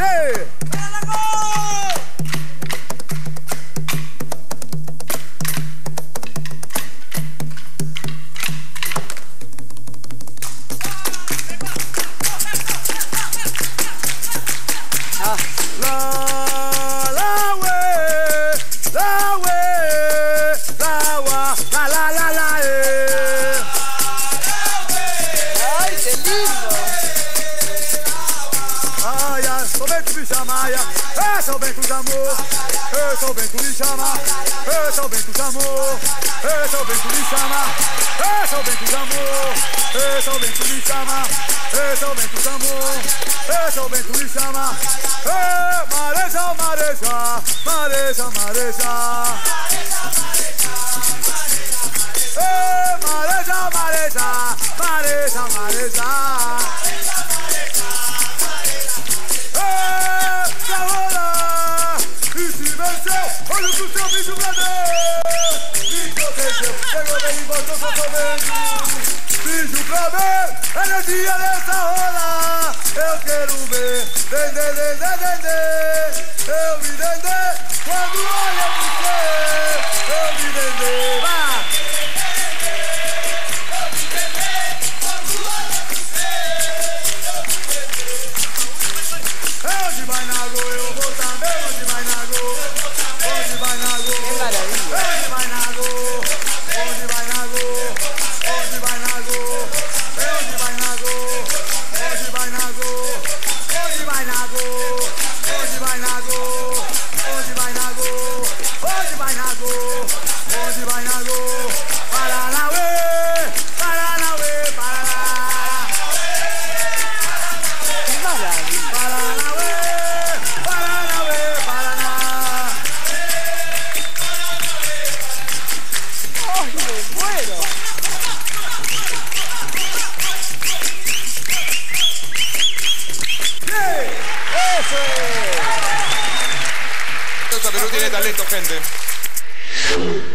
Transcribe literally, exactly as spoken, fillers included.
Yeah. Esse é o vento de amor, esse é o vento me chama, esse é o vento de amor, esse é o vento me chama, esse é o vento de amor, esse é o vento me chama, esse é o vento de amor, esse é o vento me chama. Mareja, mareja, mareja, mareja, mareja, mareja, mareja, mareja. Olha pro seu bicho pra Deus. Bicho venceu, pegou bem e botou pro seu vento. Bicho pra ver, energia nessa rola. Eu quero ver, dendê, dendê, dendê. Eu me dendê, quando olha você. Eu me dendê, vai. Onde vai na go, eu vou também. Onde vai na go, onde vai na go, onde vai na go, onde vai na go, onde vai na go, onde vai na go, onde vai na go, onde vai na go, onde vai na go, onde vai na go, onde vai na go, onde vai na go, Paranauê, Paranauê, Paraná. Que maravilha. Paranauê, Paranauê, Paraná. ¡Oh, me muero! ¡Sí! ¡Eso es! Perú tiene talento, gente.